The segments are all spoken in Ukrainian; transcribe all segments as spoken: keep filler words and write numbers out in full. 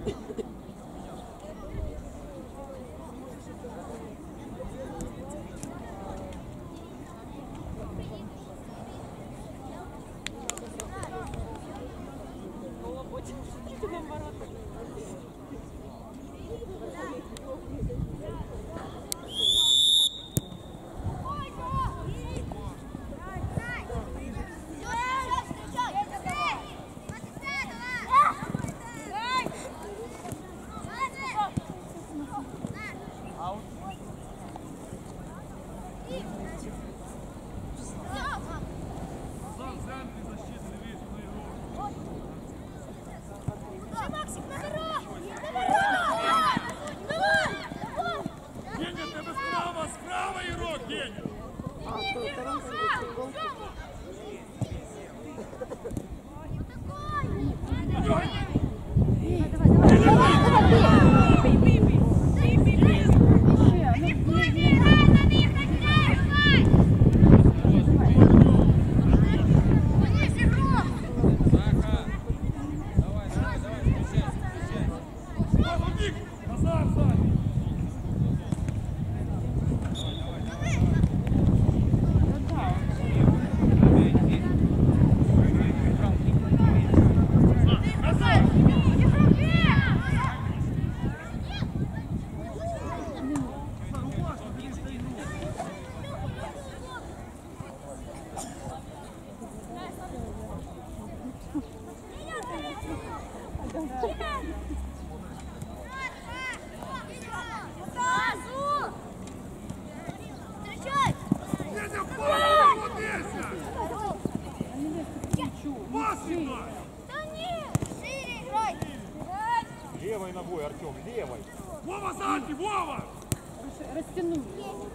Левой ногой, Артем, левой. Вова, сзади, Вова! Растянул.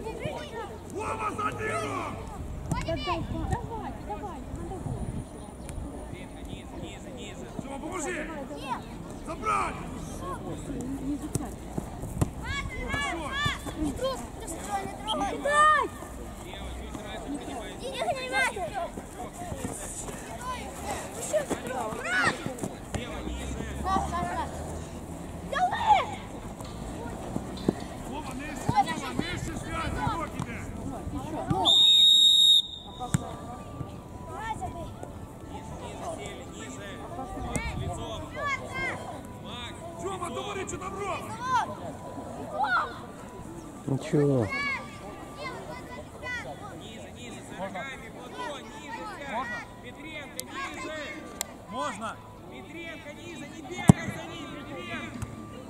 Вова, сзади его! Давай, давай, давай. Ниже, ниже. Сема, поможи! Забрать! Не изучай. Хорошо! Не трогай! Не трогай! Не занимайся! Вова, нижче, Вова, нижче связь, Вова, іде! Тёма, думай, что там ровно! Ничего. Ниже, ниже, с руками, ладонь, ниже сядь. Петренко, ниже. Можно! Петренко, ниже, не бегай за ним, Петренко.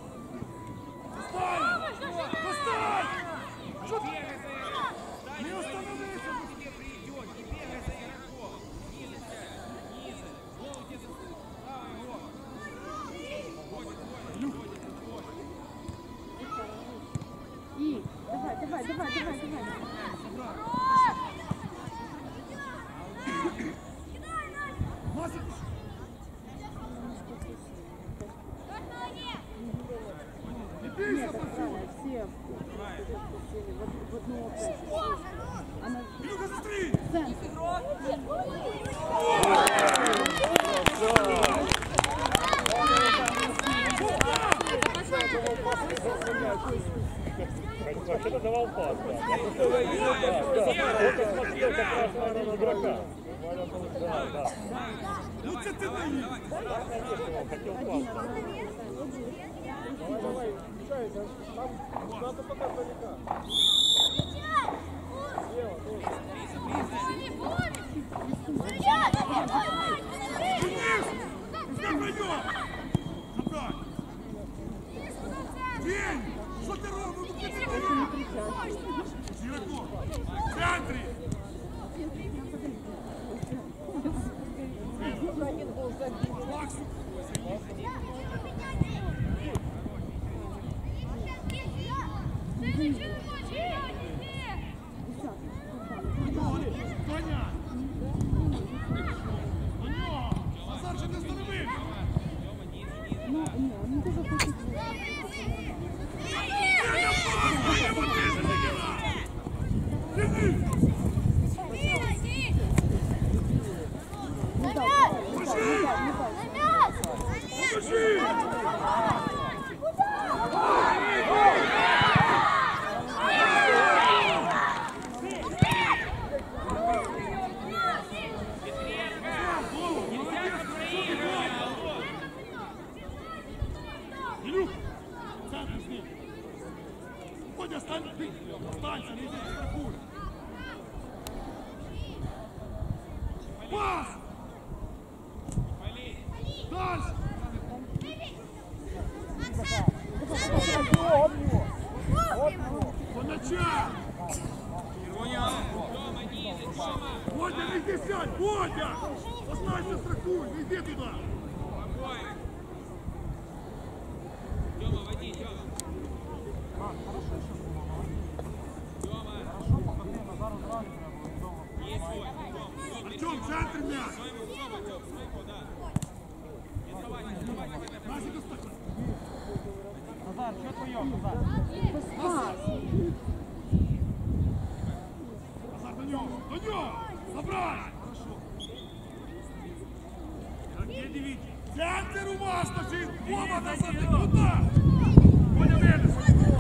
Постой! Постой! Что ты? Бегай за игроком. Не остановился! Он к тебе придет, не бегай за игроком. Ниже сядь, ниже. Голову тебе засунь. Правый игрок. Ходит, ходит, ходит, ходит. И, давай, давай, давай, давай, давай. Масик! Нет, так правильно, все в одну опцию. Она Илюха, смотри! центр. Вообще-то давал пас, да. Я просто смотрел как раз на игрока. Да, да. Ну что ты наедешь? Так, конечно, он хотел пас. Давай, давай, мешай, там надо пока далека. Слева, тоже. Денис! Пускай пойдем! Забрать! День! Что ты ровно? Ну ты не Зираков! В центре! Максу! Тоня! Назар же не остановил! Ну, не, он тоже хочет. Покажи! Илюх, центр с ним. Водя, стань, ты, останься, не иди, страхуй. Пас! Дальше! По ночам! Водя, не иди сядь! Водя! Останься, страхуй, не иди туда! Тёма, води, Тёма. Есть свой, Тём. Артем, центр мяч! Своему, Тёма, Тём, своему, да. Не сдавай, не сдавай, как это. Назик, останься! Назар, что твое, Назар? Назар, до него! До него! Забрать! Хорошо! Где дивите? Центр уважно, Жин! Вова, назад, ты куда? Водя, Велес!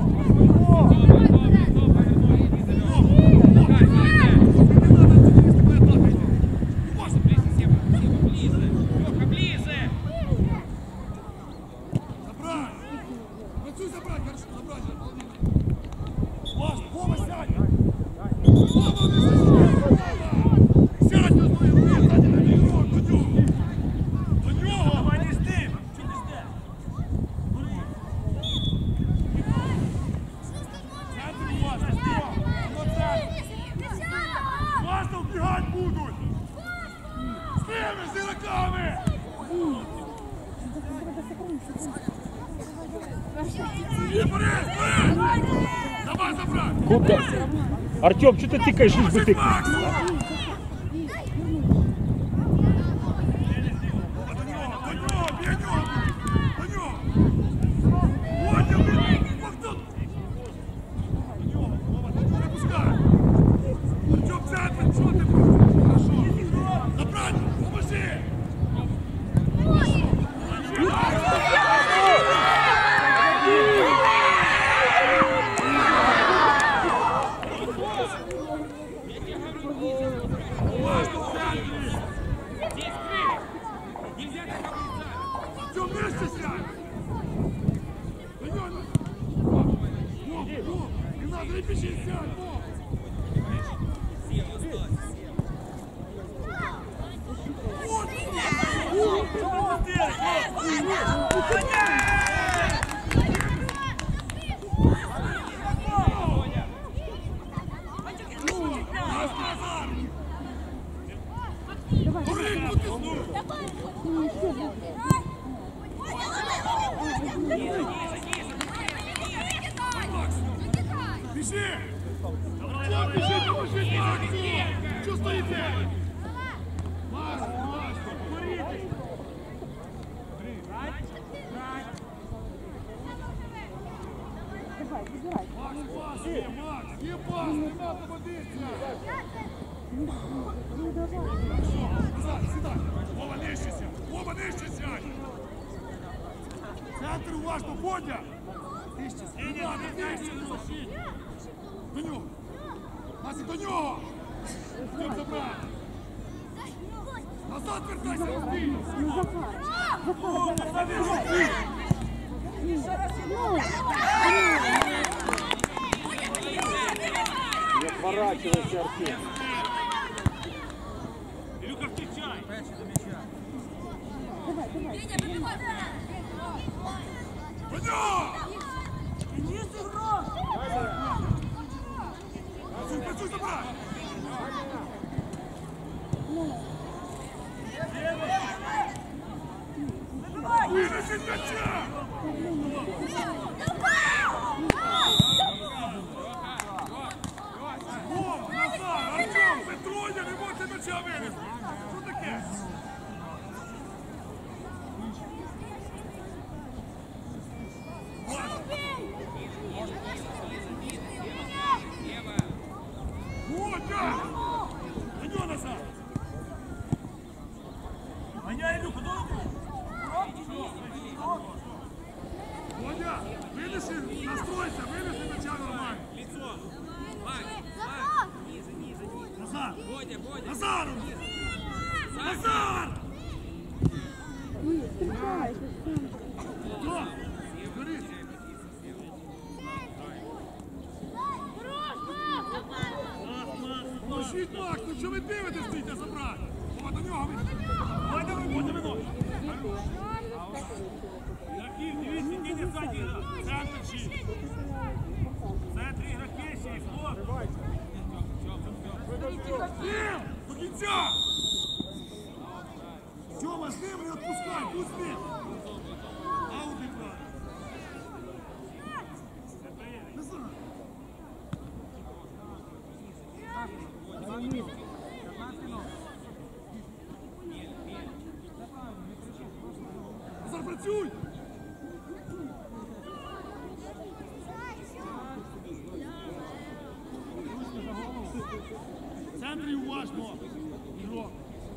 Куда? Артем, что ты тыкаешь, лишь бы тыкнуть? Центр уважно, Водя! Не надо, вместе! До нього! Насик, до нього! Йдем забрати! Назад вертайся, розбій! О, назад розбій! Не отворачивайся, Артем. Илюха, встречай. До нього! Працюй, працюй, забрати! Вынеси мяча! О, Назар, Артем, ви троє не можете мяча винести! Що таке? Водя! До нього назад! Гоняй, Илюха, долго! Водя, вынеси, настройся, вынеси мяча нормально! Лицо. Мак, Мак. Ниже, ниже, ниже. Назар! Водя, Водя. Назар! Назар! Ні, встречайте, сам. Кто? Бери Поможіть Макс, ну що ви дивитесь, стійте забрати? О, до нього ви. Давай, давай, буде виносить. Ігроки, дивіться, кінь ззаді гра. Центр шість. Центр ігроки шість, хлоп. Дім, до кінця. Тьома, з ним не відпускай, будь з ним. Аут ігра. Не знаю. Назар, працюй! В центрі уважно! Ігрок!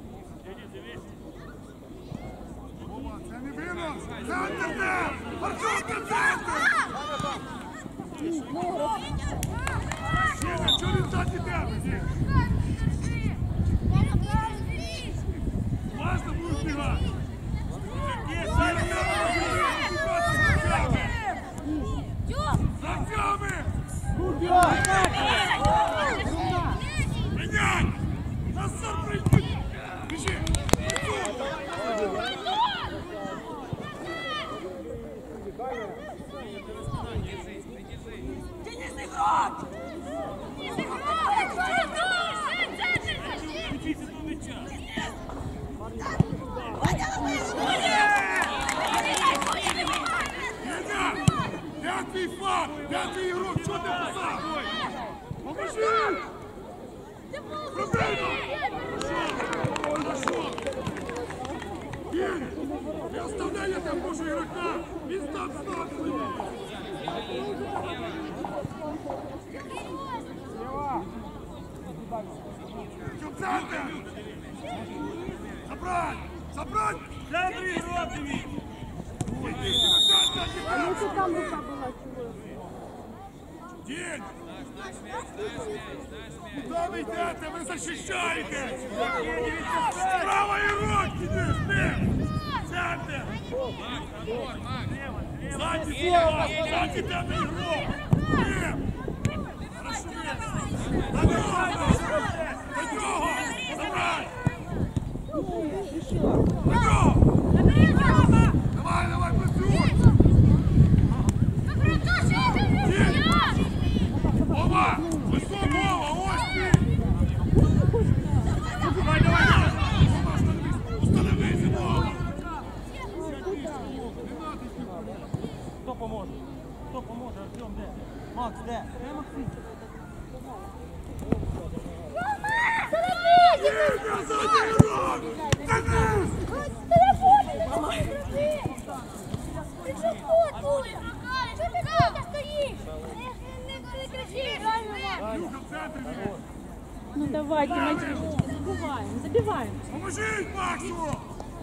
Вова, це не винос! Центр де! Артем, де центр! Сіня, чого він ззаді тебе? Ні. Важно будеш бігати! Захтями! Меняй! Назар, прийди! Біжи! Де твій флаг? Де твій ігрок? Чого ти позад? Поможи! Пробийно! Хорошо! Ігор, не оставляй, я тебе можу ігрока! Він став стати! Що центр? Забрать! Забрать! Центр ігрок, дивіться! Ну что там рука была, чего? День! Куда вы идете? Вы защищаете! Справа игрок! Иди, спи! Центр! Сзади слева! Сзади там игрок! Нет! Хорошо! На него! На него! Забрать! На него! Давай, давай, працюй! Вова! Высоко, Вова! Ось ти! Давай, давай, давай! Вова, остановись! Установись, Вова! Хто поможе? Хто поможе? Артем, де? Макс, де? Де Максим? Ігор, сзади ігрок! Денис! Ти що тут, Буля? Що ти тут стоїш? Не кричи, правильно? Люка в центрі! Ну давайте, мальчики, забиваем, забиваем. Поможіть Максу!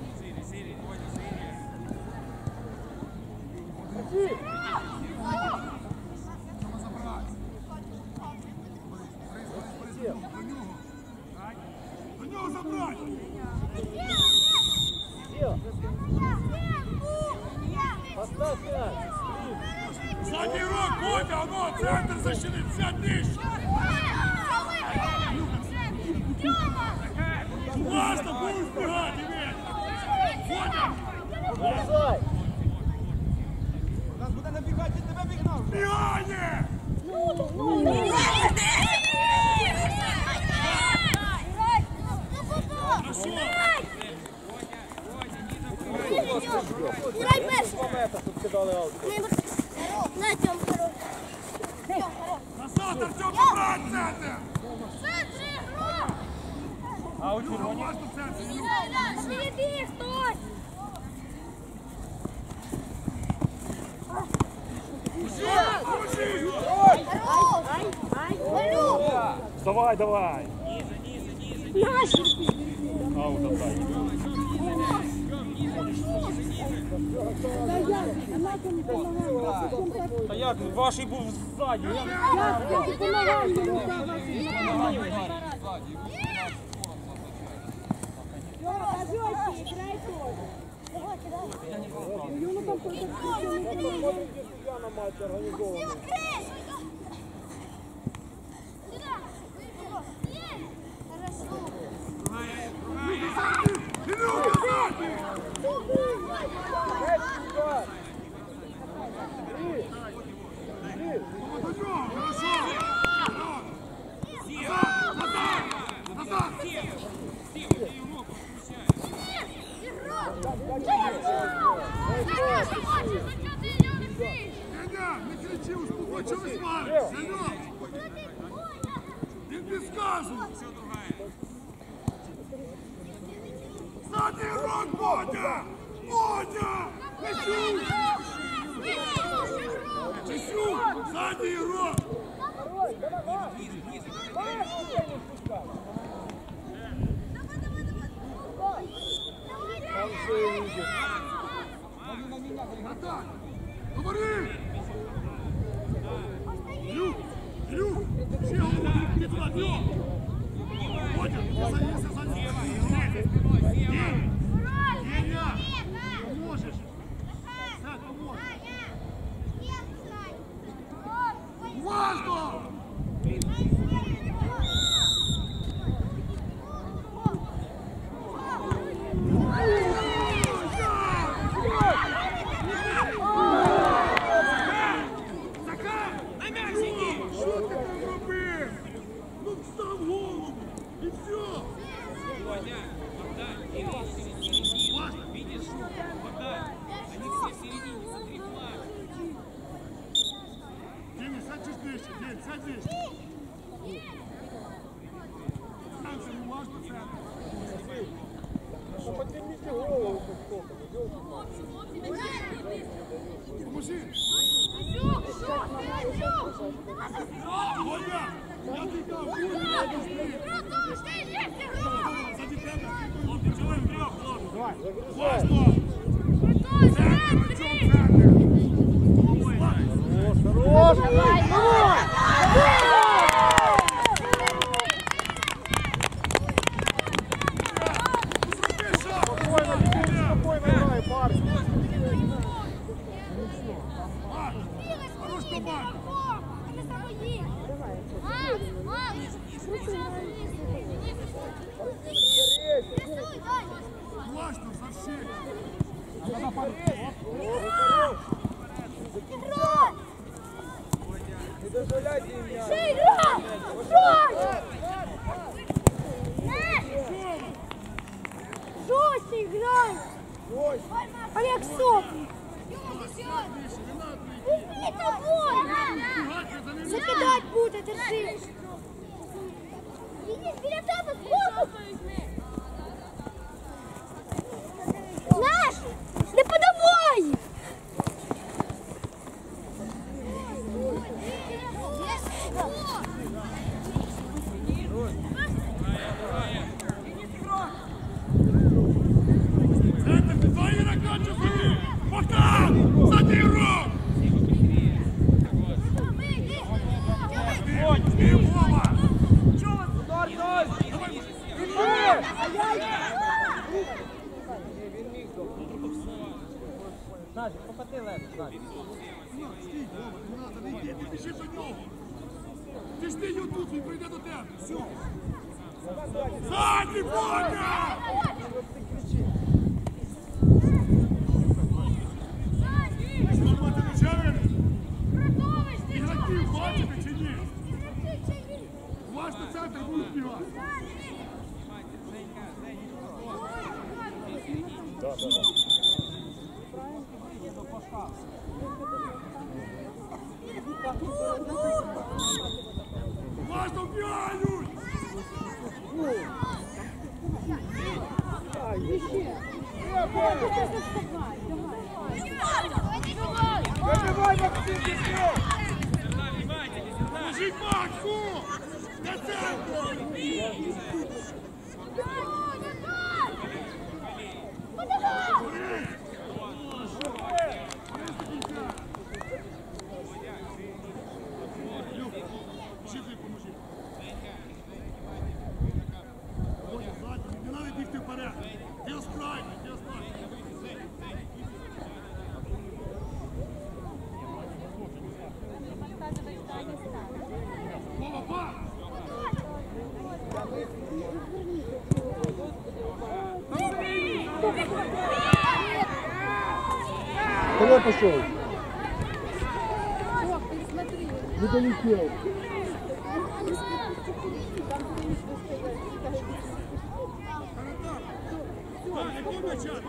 Треба забрати. До нього. До нього забрати! Поставь мяч. Задній рок, Котя, оно, центр защитить, сядь нижче! Важно, будеш бігати, Івен! Котя! Бросай. Нас буде набігати, від тебе бігнав. Бігає! Хорошо! Грай перший. Два метри тут кидали аут. На, Тём, хорош. Назад, Артем, забрать центр! Центр ігрок! А у червоні? Важно в центрі, Люк! Сліди, стой! Поможи! Хорош! Малюк! Давай, давай. Наш! Аут отдай. Да я, она там помогала. Та як? Ваший був ззаді. Я... Я, я помогала ему давать. Ну там только Я на матчі організований. Сюда! Ой, чого ви сваритесь? Саньок! Він підказує! Задній рот, Бодя! Бодя! Мисюк! Мисюк! Задній рот! Наталь! Говори! Илюх! Илюх! Все, иди туда, бьем! Бодя, ты садись, садись! Деня! Поможешь! Сядь, поможешь! Важно! Поможи! Бодя! Я тебя буду! Сзади тебя! Хлопцы, чего им трёх, хлопцы? Важно! Центр, Артём, центр! Хорош, хорош! Важно, совсем! Не дозволяйте їм м'яч. Жёстче играй! Ой, Олег, стоп! Не тобой! Закидать будет, держи! Иди, перед тобой, сбоку! Наш! Да подавай! Центр, ты два игрока чувствуй! Пока! Задний рот! Ты, Вова! удар ноль! Назик, попади легко, Назик. Стій, Вова, не надо, не йди, ти біжи до нього! Ти ж ти його тут, він прийде до тебе! Все! Задній, Бодя! Зламати ночами? Ігроків бачите чи ні? Важно центр будуть співати! Да, да, да. Важно вбігають! Вибивай, Максим, біжи! Поможіть Максу! До центру! Біжи ти, поможи! Бодя, ззаді, не треба бігти вперед! Ти острайний, ти острайний! Вова, па! Куда пошел? Не долетел. Так, який м'яча?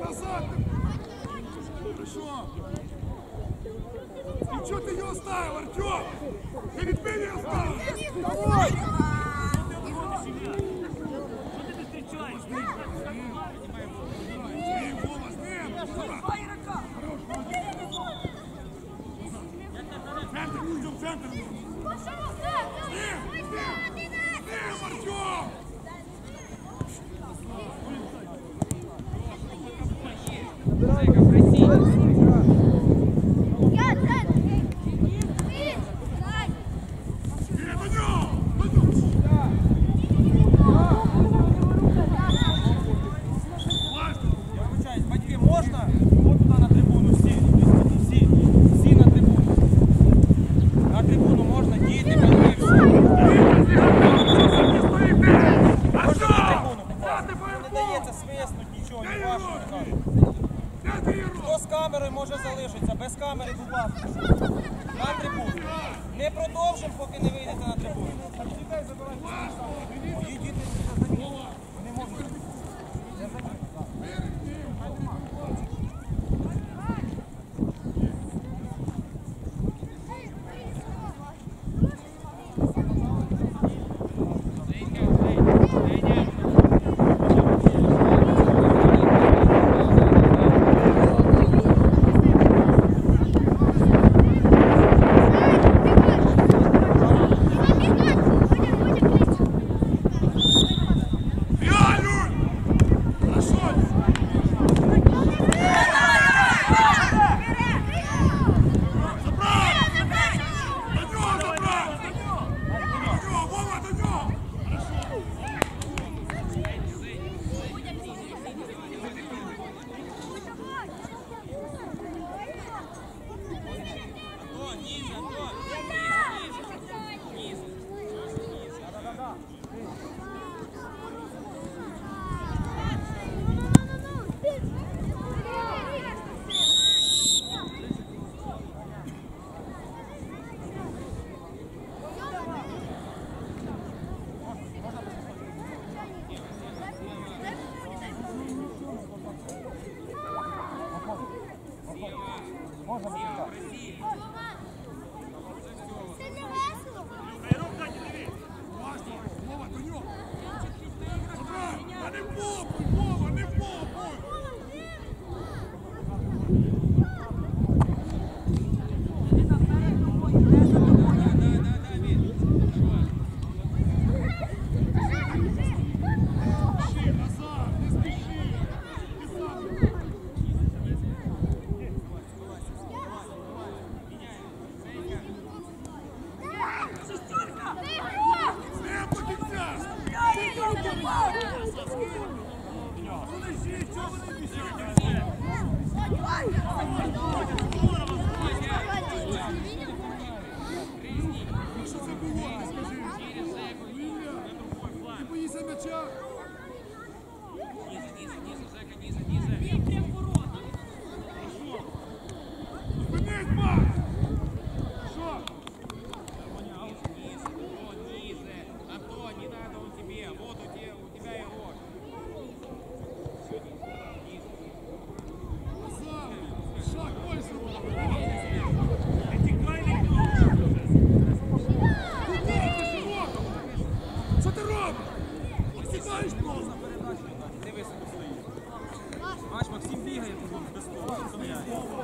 Назад! Хорошо! И что ты ее оставил, Артем? Ты ведь меня оставил! Давай! Центр, идем в центр! Сним! Сним! Сним, Артем! Зайка, проси. Я вибачаюсь, батьки, можна? От туди на трибуну, всі, всі, всі на трибуну. На трибуну можна, діти, батьки, всі. Можна на трибуну попасти. Не дається свиснуть, нічого, не важко, не кажуть. Хто з камерою може залишитися, без камери, будь ласка. На трибуну. Не продовжимо, поки не вийдете на трибуну. Мої діти не можуть. Можна так. Вова, до нього! А не попуй, Вова, не попуй! Що це було? Скажи. Ти боїшся м'яча? Зупинись, Макс! Що? Антон, не надо он тебе. Вот у тебя, у тебя игрок. Назад! Шаг больше! Що ти робиш? Посідаєш просто! Дивись, стоїть. Бач, Максим бігає, тут без того.